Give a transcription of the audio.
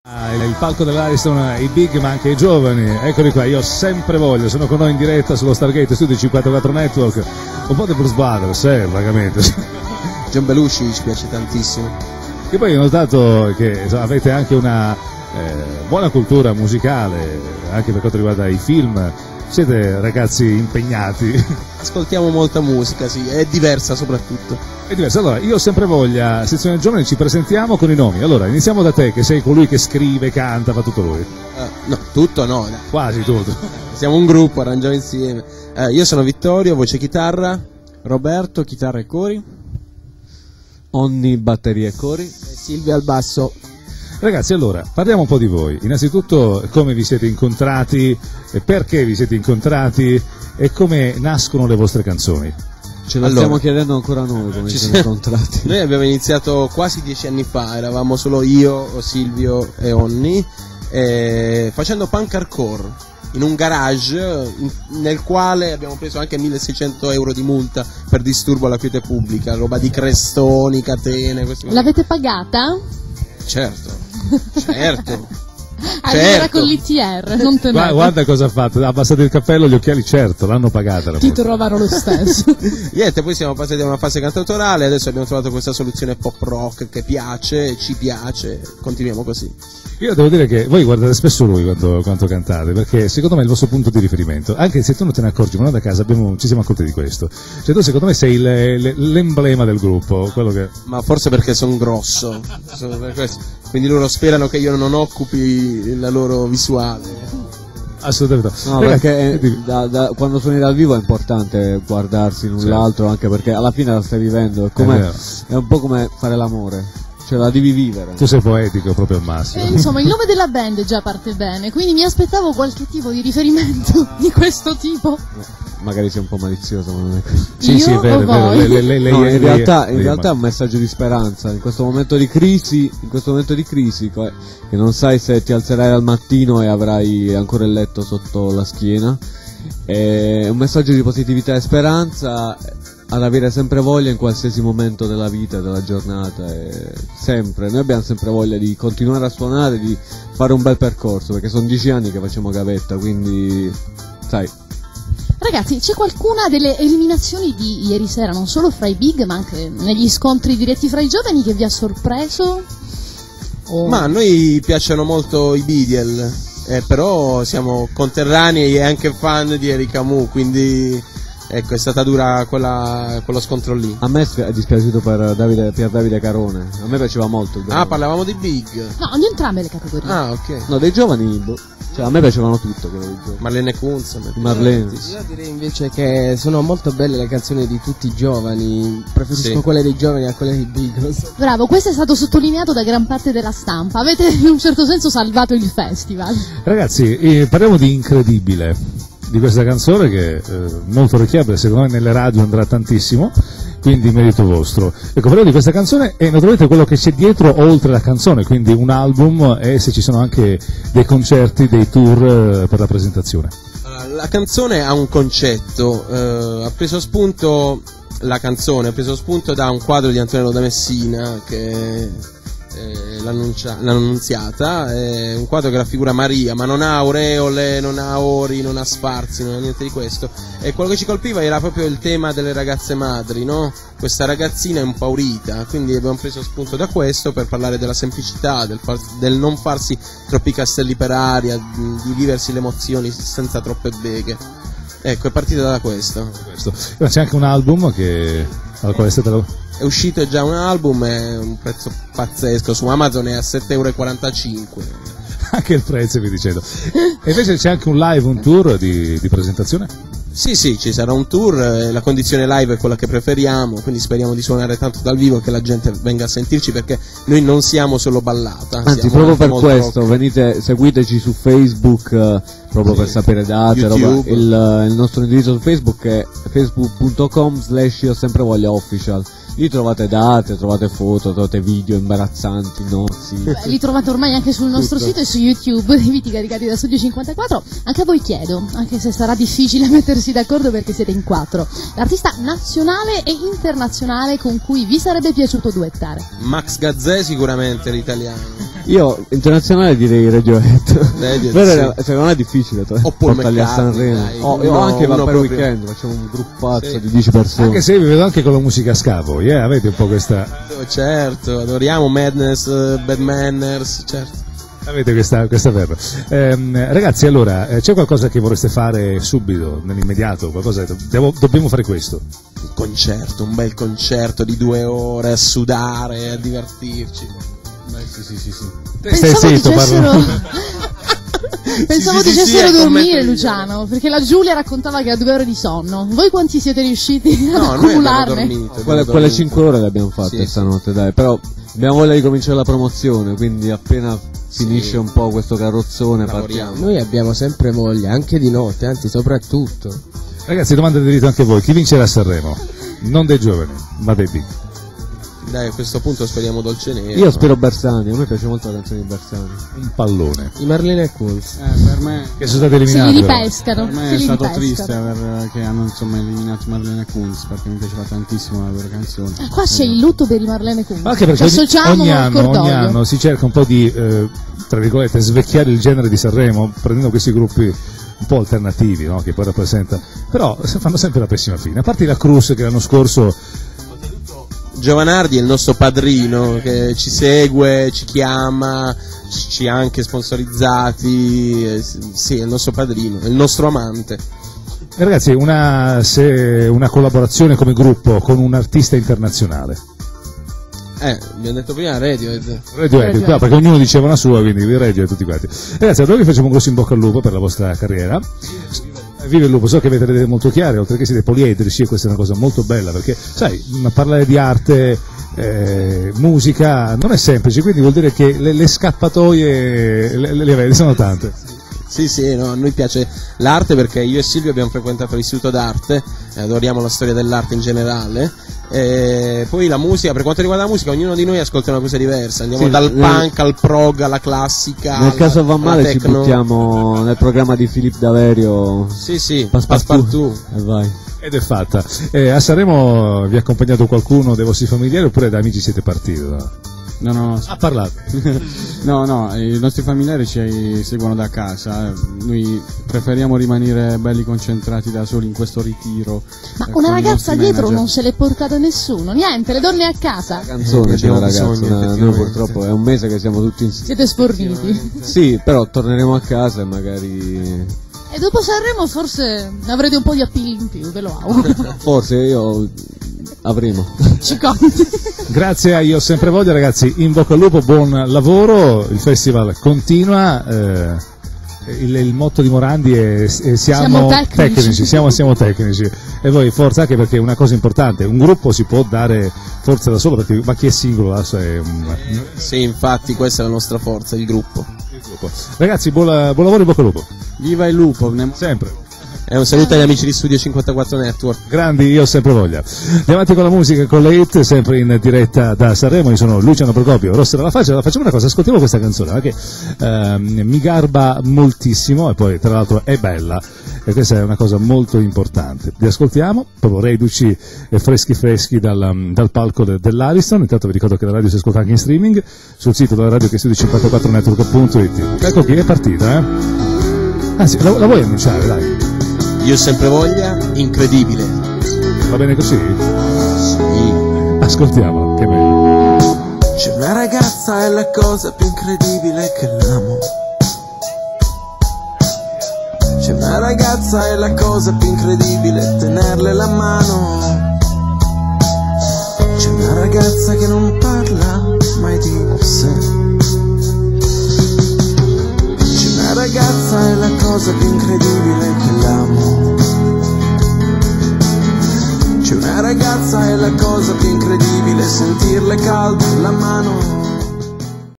Il palco dell'Ariston, i big ma anche i giovani, eccoli qua, io sempre voglio, sono con noi in diretta sullo Stargate Studio 54 Network, un po' di Bruce Brothers, vagamente. John Belushi ci piace tantissimo. E poi ho notato che insomma, avete anche una buona cultura musicale, anche per quanto riguarda i film, siete ragazzi impegnati. Ascoltiamo molta musica, sì, è diversa soprattutto. È diverso. Allora, io ho sempre voglia, sezione giovani, ci presentiamo con i nomi. Allora, iniziamo da te, che sei colui che scrive, canta, fa tutto lui. No, tutto no. Quasi tutto. Siamo un gruppo, arrangiamo insieme. Io sono Vittorio, voce chitarra. Roberto, chitarra e cori. Onni, batteria e cori. E Silvia al basso. Ragazzi, allora, parliamo un po' di voi. Innanzitutto, come vi siete incontrati, perché vi siete incontrati e come nascono le vostre canzoni. Ce lo stiamo chiedendo ancora noi come ci siamo incontrati. Noi abbiamo iniziato quasi 10 anni fa, eravamo solo io, Silvio e Onni, facendo punk hardcore in un garage nel quale abbiamo preso anche 1600 euro di multa per disturbo alla quiete pubblica, roba di crestoni, catene. L'avete pagata? Certo. Allora con l'ITR, non temete. Guarda cosa ha fatto, ha abbassato il cappello, gli occhiali, certo, l'hanno pagata. Ti trovano lo stesso. Niente, poi siamo passati a una fase cantautorale, adesso abbiamo trovato questa soluzione pop rock che piace, ci piace, continuiamo così. Io devo dire che voi guardate spesso lui quando cantate, perché secondo me è il vostro punto di riferimento, anche se tu non te ne accorgi, ma noi da casa ci siamo accorti di questo. Cioè tu secondo me sei l'emblema del gruppo, quello che... Ma forse perché sono grosso, per questo. Quindi loro sperano che io non occupi la loro visuale. Assolutamente no. Perché quando suoni dal vivo è importante guardarsi l'un l'altro, anche perché alla fine la stai vivendo, è un po' come fare l'amore. Cioè la devi vivere. Tu sei poetico proprio al massimo. Insomma, il nome della band già parte bene, quindi mi aspettavo qualche tipo di riferimento di questo tipo. Magari sei un po' malizioso, ma non è così. Sì, è vero, in realtà è un messaggio di speranza. In questo momento di crisi, che non sai se ti alzerai al mattino e avrai ancora il letto sotto la schiena, è un messaggio di positività e speranza, ad avere sempre voglia in qualsiasi momento della vita, della giornata, sempre. Noi abbiamo sempre voglia di continuare a suonare, di fare un bel percorso, perché sono 10 anni che facciamo gavetta, quindi sai. Ragazzi, c'è qualcuna delle eliminazioni di ieri sera, non solo fra i big, ma anche negli scontri diretti fra i giovani, che vi ha sorpreso? Ma a noi piacciono molto i Beatle, però siamo conterranei e anche fan di Eric Camus, quindi... Ecco, è stata dura quello scontro lì. A me è dispiaciuto per Davide Carone. A me piaceva molto. Parlavamo di big. No, di entrambe le categorie. Ah, ok. No, dei giovani, cioè a me piacevano tutte quelle dei giovani. Marlene Kunz. Marlene. Io direi invece che sono molto belle le canzoni di tutti i giovani. Preferisco quelle dei giovani a quelle dei Beatles. Bravo, questo è stato sottolineato da gran parte della stampa. Avete in un certo senso salvato il festival. Ragazzi, parliamo di Incredibile, di questa canzone che è molto orecchiabile, secondo me nelle radio andrà tantissimo, quindi merito vostro. Ecco, parliamo di questa canzone e naturalmente quello che c'è dietro oltre la canzone, quindi un album e se ci sono anche dei concerti, dei tour per la presentazione. La canzone ha un concetto, la canzone ha preso spunto da un quadro di Antonello da Messina che l'Annunziata, è un quadro che raffigura Maria, ma non ha aureole, non ha ori, non ha sfarzi, non ha niente di questo, e quello che ci colpiva era proprio il tema delle ragazze madri, no? Questa ragazzina è impaurita, quindi abbiamo preso spunto da questo per parlare della semplicità, del non farsi troppi castelli per aria, di viversi le emozioni senza troppe beghe. Ecco, è partita da questo. C'è anche un album al quale è uscito già un album, è un prezzo pazzesco, su Amazon è a 7,45 €. Anche il prezzo, vi dicendo. E invece c'è anche un live, un tour di presentazione? Sì, ci sarà un tour, la condizione live è quella che preferiamo, quindi speriamo di suonare tanto dal vivo che la gente venga a sentirci, perché noi non siamo solo ballata. Anzi, proprio per questo, seguiteci su Facebook, proprio per sapere date, il nostro indirizzo su Facebook è facebook.com/io sempre voglia official. Lì trovate date, trovate foto, trovate video imbarazzanti, nozzi. Li trovate ormai anche sul nostro sito e su YouTube, i video caricati da Studio 54. Anche a voi chiedo, anche se sarà difficile mettersi d'accordo perché siete in 4, l'artista nazionale e internazionale con cui vi sarebbe piaciuto duettare? Max Gazzè sicuramente, l'italiano. Io internazionale direi Radiohead. Però secondo me è difficile portarli a Sanremo. O anche va per weekend, facciamo un gruppazzo di 10 persone. Anche se vi vedo anche con la musica scavo, avete un po' questa. Certo, adoriamo Madness, Bad Manners, certo. Avete questa verba. Ragazzi, allora, c'è qualcosa che vorreste fare subito, nell'immediato? Qualcosa? Dobbiamo fare questo. Un bel concerto di 2 ore a sudare, a divertirci. Sì. Pensavo dicessero dormire, Luciano, perché la Giulia raccontava che ha 2 ore di sonno. Voi quanti siete riusciti ad accumularne? Quelle 5 ore le abbiamo fatte stanotte, dai, però abbiamo voglia di cominciare la promozione, quindi appena finisce un po' questo carrozzone partiamo. Noi abbiamo sempre voglia, anche di notte, anzi soprattutto. Ragazzi, domanda di diritto anche voi, chi vincerà a Sanremo? Non dei giovani, ma dei big. Dai, a questo punto speriamo Dolce Nero. Io spero Bersani, a me piace molto la canzone di Bersani. Un pallone. I Marlene Kunz. Per me che sono stati eliminati. Se li ripescano. Per me è stato triste che hanno eliminato Marlene Kunz, perché mi piaceva tantissimo la loro canzone. Qua c'è il lutto per i Marlene Kunz. Anche perché ogni anno si cerca un po' di tra virgolette svecchiare il genere di Sanremo, prendendo questi gruppi un po' alternativi, no? Che poi rappresentano, però fanno sempre la pessima fine. A parte la Cruz che l'anno scorso. Giovanardi è il nostro padrino che ci segue, ci chiama, ci ha anche sponsorizzati, sì, è il nostro padrino, è il nostro amante. E ragazzi, una collaborazione come gruppo con un artista internazionale. Abbiamo detto prima Radiohead, qua, perché ognuno diceva una sua, quindi Radiohead tutti quanti. Ragazzi, allora vi facciamo un grosso in bocca al lupo per la vostra carriera. Vive il lupo, so che avete le idee molto chiare, oltre che siete poliedrici, e questa è una cosa molto bella, perché sai, parlare di arte, musica non è semplice, quindi vuol dire che le scappatoie le avete, sono tante. Sì, no, a noi piace l'arte perché io e Silvio abbiamo frequentato l'istituto d'arte, adoriamo la storia dell'arte in generale. Poi la musica, per quanto riguarda la musica, ognuno di noi ascolta una cosa diversa, andiamo dal punk al prog alla classica. Nel caso va male ci buttiamo nel programma di Filippo Daverio. Sì, Passepartout. E vai. Ed è fatta. A Sanremo vi ha accompagnato qualcuno dei vostri familiari oppure da amici siete partiti? No. Ha parlato. No, i nostri familiari ci seguono da casa. Noi preferiamo rimanere belli concentrati da soli in questo ritiro. Ma una ragazza dietro non se l'è portata nessuno, niente, le donne a casa. La canzone c'è una ragazza, noi purtroppo è un mese che siamo tutti insieme. Siete sforniti. Sì, però torneremo a casa e magari. E dopo Sanremo forse avrete un po' di appeal in più, ve lo auguro. Forse io avremo. Ci conti. Grazie a Io Sempre Voglio, ragazzi, in bocca al lupo, buon lavoro, il festival continua, il motto di Morandi è siamo tecnici, siamo tecnici, e voi forza, anche perché è una cosa importante, un gruppo si può dare forza da solo, perché ma chi è singolo adesso è Sì, infatti questa è la nostra forza, il gruppo. Ragazzi, buon lavoro, in bocca al lupo. Viva il lupo, sempre. E un saluto agli amici di Studio 54 Network. Grandi, Io Sempre Voglia. Andiamo avanti con la musica, con le hit, sempre in diretta da Sanremo. Io sono Luciano Procopio, Rossa dalla Faccia. Facciamo una cosa, ascoltiamo questa canzone, che mi garba moltissimo e poi tra l'altro è bella, e questa è una cosa molto importante. Vi ascoltiamo, proprio reduci freschi dal palco dell'Ariston. Intanto vi ricordo che la radio si ascolta anche in streaming sul sito della radio, che è studio54network.it. Ecco chi è partita, Anzi, la vuoi annunciare, dai? Io Sempre Voglia, incredibile. Va bene così? Sì. Ascoltiamo, che bello. C'è una ragazza, è la cosa più incredibile che l'amo. C'è una ragazza, è la cosa più incredibile tenerle la mano. C'è una ragazza che non parla mai di sé. C'è una ragazza, è la cosa più incredibile che l'amo. C'è una ragazza, è la cosa più incredibile sentirle calda la mano.